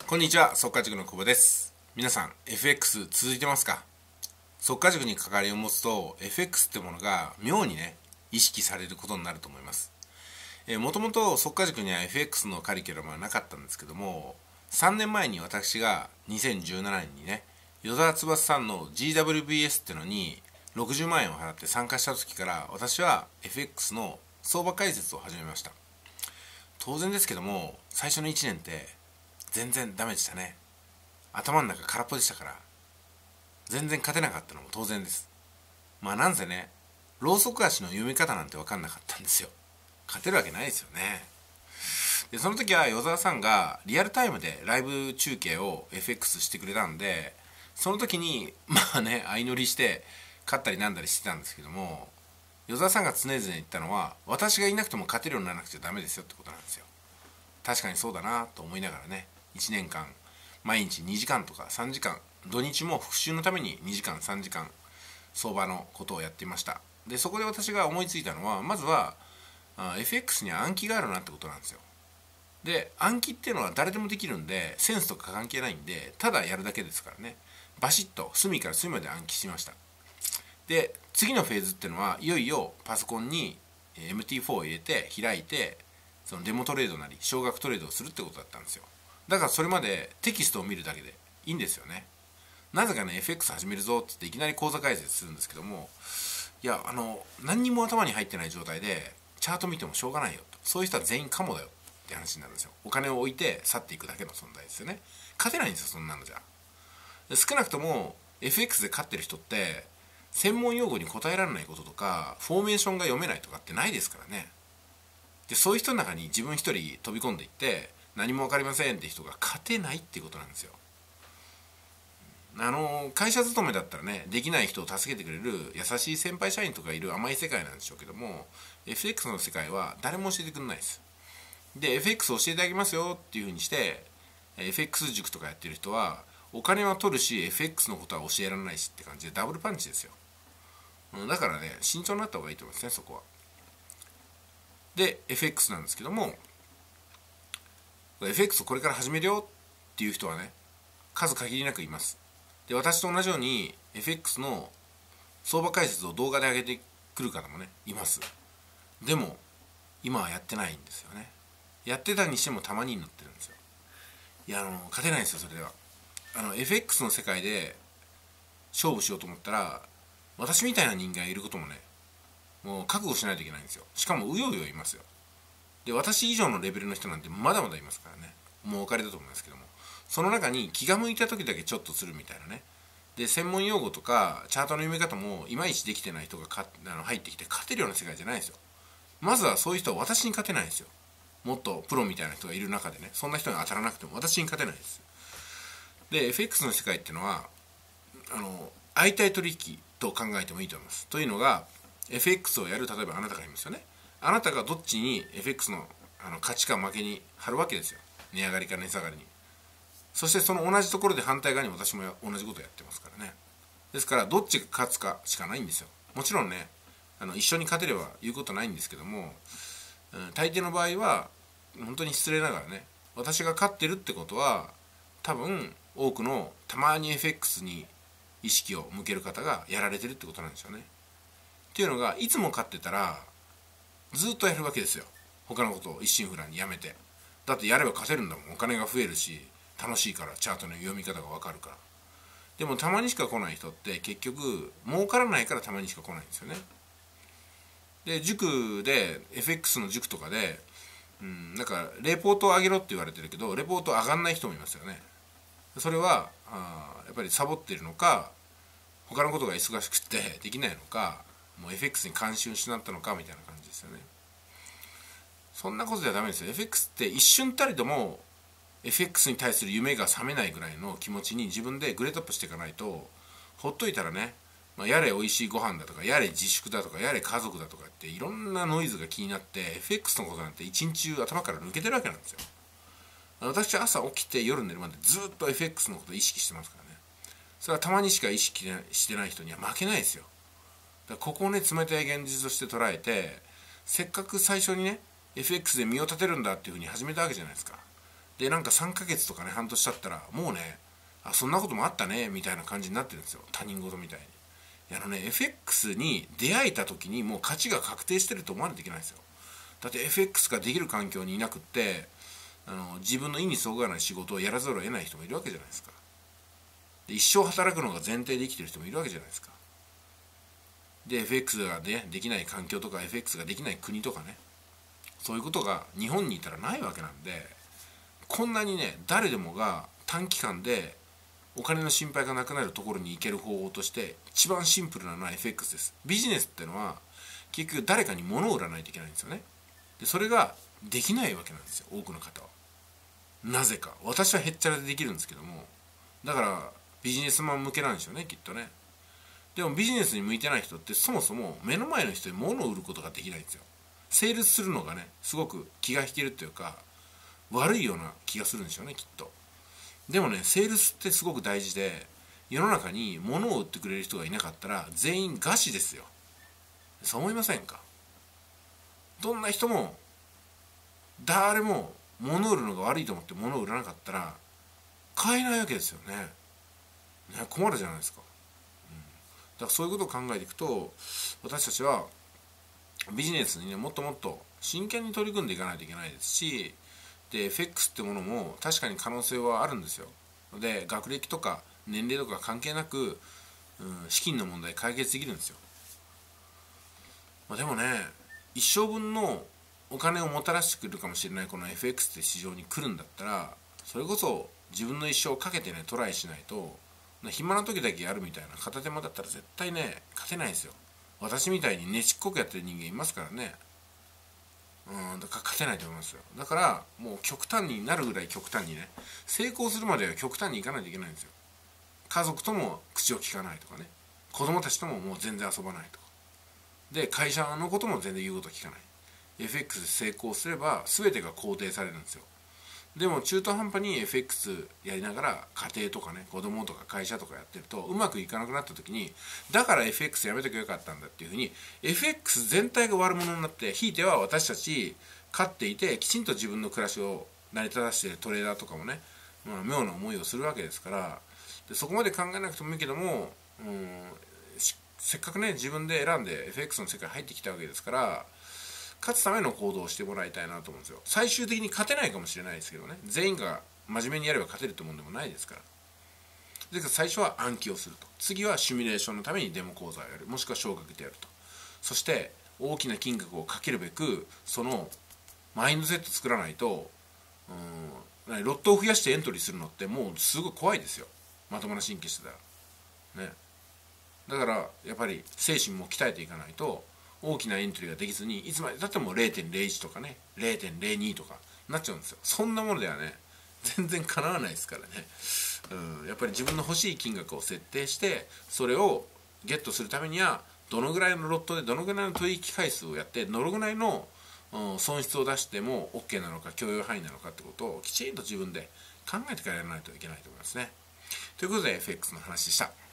こんにちは、速稼塾の久保です。皆さん、FX 続いてますか？速稼塾に関わりを持つと、FX ってものが妙にね、意識されることになると思います。もともと速稼塾には FX のカリキュラムはなかったんですけども、3年前に私が2017年にね、与沢翼さんの GWBS ってのに60万円を払って参加した時から、私は FX の相場解説を始めました。当然ですけども、最初の1年って全然ダメでしたね。頭の中空っぽでしたから、全然勝てなかったのも当然です。なんせね、ローソク足の読み方なんて分かんなかったんですよ。勝てるわけないですよね。でその時は与沢さんがリアルタイムでライブ中継を FX してくれたんで、その時に相乗りして勝ったりなんだりしてたんですけども、与沢さんが常々言ったのは、私がいなくても勝てるようにならなくちゃダメですよってことなんですよ。確かにそうだなと思いながらね、1年間毎日2時間とか3時間、土日も復習のために2時間3時間相場のことをやっていました。でそこで私が思いついたのは、まずはFX には暗記があるなってことなんですよ。で暗記っていうのは誰でもできるんで、センスとか関係ないんで、ただやるだけですからね。バシッと隅から隅まで暗記しました。で次のフェーズっていうのは、いよいよパソコンに MT4 を入れて開いて、そのデモトレードなり少額トレードをするってことだったんですよ。だからそれまでテキストを見るだけでいいんですよね。なぜかね、 FX 始めるぞって言っていきなり口座開設するんですけども、いや何にも頭に入ってない状態でチャート見てもしょうがないよと、そういう人は全員カモだよって話になるんですよ。お金を置いて去っていくだけの存在ですよね。勝てないんですよ、そんなのじゃ。少なくとも FX で勝ってる人って専門用語に答えられないこととか、フォーメーションが読めないとかってないですからね。でそういう人の中に自分一人飛び込んでいって、何も分かりませんって人が勝てないっていうことなんですよ。会社勤めだったらね、できない人を助けてくれる優しい先輩社員とかいる甘い世界なんでしょうけども、 FX の世界は誰も教えてくれないです。で FX を教えてあげますよっていう風にして FX 塾とかやってる人は、お金は取るし FX のことは教えられないしって感じでダブルパンチですよ。だからね、慎重になった方がいいと思いますね、そこは。で FX なんですけども、 FX をこれから始めるよっていう人はね、数限りなくいます。で私と同じように FX の相場解説を動画で上げてくる方もね、います。でも今はやってないんですよね。やってたにしてもたまに乗ってるんですよ。いや勝てないんですよ、それでは。FX の世界で勝負しようと思ったら、私みたいな人間がいることもね、もう覚悟しないといけないんですよ。しかもうようよいますよ。で私以上のレベルの人なんてまだまだいますからね。もうお分かりだと思いますけども、その中に気が向いた時だけちょっとするみたいなね。で専門用語とかチャートの読み方もいまいちできてない人が入ってきて勝てるような世界じゃないですよ。まずはそういう人は私に勝てないですよ。もっとプロみたいな人がいる中でね、そんな人に当たらなくても私に勝てないです。で FX の世界っていうのは相対取引と考えてもいいと思います。というのが、 FX をやる、例えばあなたがいますよね。あなたがどっちに FX の勝ちか負けに貼るわけですよ。値上がりか値下がりに。そしてその同じところで反対側に私も同じことをやってますからね。ですからどっちが勝つかしかないんですよ。もちろんね、一緒に勝てれば言うことないんですけども、大抵の場合は本当に失礼ながらね、私が勝ってるってことは、多分多くのたまに FX に意識を向ける方がやられてるってことなんですよね。っていうのが、いつも勝ってたらずっとやるわけですよ。他のことを一心不乱にやめて。だってやれば勝てるんだもん。お金が増えるし楽しいから、チャートの読み方が分かるから。でもたまにしか来ない人って結局儲からないからたまにしか来ないんですよね。で塾で FX の塾とかで、なんかレポートを上げろって言われてるけど、レポート上がんない人もいますよね。それはやっぱりサボっているのか、他のことが忙しくてできないのか、もう FX に関心を失ったのかみたいな感じですよね。そんなことじゃダメですよ。 FX って一瞬たりとも FX に対する夢が覚めないぐらいの気持ちに自分でグレードアップしていかないと、ほっといたらね、やれ美味しいご飯だとか、やれ自粛だとか、やれ家族だとかっていろんなノイズが気になって、 FX のことなんて一日中頭から抜けてるわけなんですよ。私は朝起きて夜寝るまでずっと FX のことを意識してますからね。それはたまにしか意識してない人には負けないですよ。だからここをね、冷たい現実として捉えて、せっかく最初にね FX で身を立てるんだっていうふうに始めたわけじゃないですか。 でなんか3ヶ月とかね半年経ったらもうね、あそんなこともあったねみたいな感じになってるんですよ、他人事みたいに。FX に出会えた時にもう勝ちが確定してると思わないといけないんですよ。だって FX ができる環境にいなくって自分の意にそぐわない仕事をやらざるを得ない人もいるわけじゃないですか。で一生働くのが前提で生きてる人もいるわけじゃないですか。で FX が、ね、できない環境とか FX ができない国とかね、そういうことが日本にいたらないわけなんで、こんなにね誰でもが短期間でお金の心配がなくなるところに行ける方法として一番シンプルなのは FX です。ビジネスってのは結局誰かに物を売らないといけないんですよね。でそれができないわけなんですよ、多くの方は。なぜか私はへっちゃらでできるんですけども、だからビジネスマン向けなんでしょうね、きっとね。でもビジネスに向いてない人ってそもそも目の前の人に物を売ることができないんですよ。セールスするのがねすごく気が引けるというか悪いような気がするんでしょうね、きっと。でもねセールスってすごく大事で、世の中に物を売ってくれる人がいなかったら全員餓死ですよ。そう思いませんか？どんな人も誰も物を売るのが悪いと思って物を売らなかったら買えないわけですよね。困るじゃないですか。だからそういうことを考えていくと、私たちはビジネスにねもっともっと真剣に取り組んでいかないといけないですし、で FX ってものも確かに可能性はあるんですよ。で学歴とか年齢とか関係なく、資金の問題解決できるんですよ。でもね一生分のお金をもたらしてくれるかもしれないこの FX って市場に来るんだったら、それこそ自分の一生をかけてねトライしないと、暇な時だけやるみたいな片手間だったら絶対ね勝てないですよ。私みたいにねちっこくやってる人間いますからね。だから勝てないと思いますよ。だからもう極端になるぐらい極端にね、成功するまでは極端にいかないといけないんですよ。家族とも口を聞かないとかね、子供たちとももう全然遊ばないとかで、会社のことも全然言うこと聞かない。 FX で成功すれば全てが肯定されるんですよ。でも中途半端に FX やりながら家庭とかね子供とか会社とかやってるとうまくいかなくなった時に、だから FX やめときゃよかったんだっていうふうに FX 全体が悪者になって、ひいては私たち勝っていてきちんと自分の暮らしを成り立たしているトレーダーとかもね、妙な思いをするわけですから、でそこまで考えなくてもいいけども、せっかくね自分で選んで FX の世界入ってきたわけですから、勝つための行動をしてもらいたいなと思うんですよ。最終的に勝てないかもしれないですけどね、全員が真面目にやれば勝てるってもんでもないですから。ですから最初は暗記をすると、次はシミュレーションのためにデモ講座をやる、もしくは少額でやると、そして大きな金額をかけるべくそのマインドセット作らないと、ロットを増やしてエントリーするのってもうすごい怖いですよ、まともな神経してたらね。だからやっぱり精神も鍛えていかないと大きなエントリーができずに、いつまでたっても 0.01 とかね 0.02 とかなっちゃうんですよ。そんなものではね全然かなわないですからね。やっぱり自分の欲しい金額を設定して、それをゲットするためにはどのぐらいのロットでどのぐらいの取引回数をやって、どのぐらいの損失を出しても OK なのか許容範囲なのかってことをきちんと自分で考えてからやらないといけないと思いますね。ということで FX の話でした。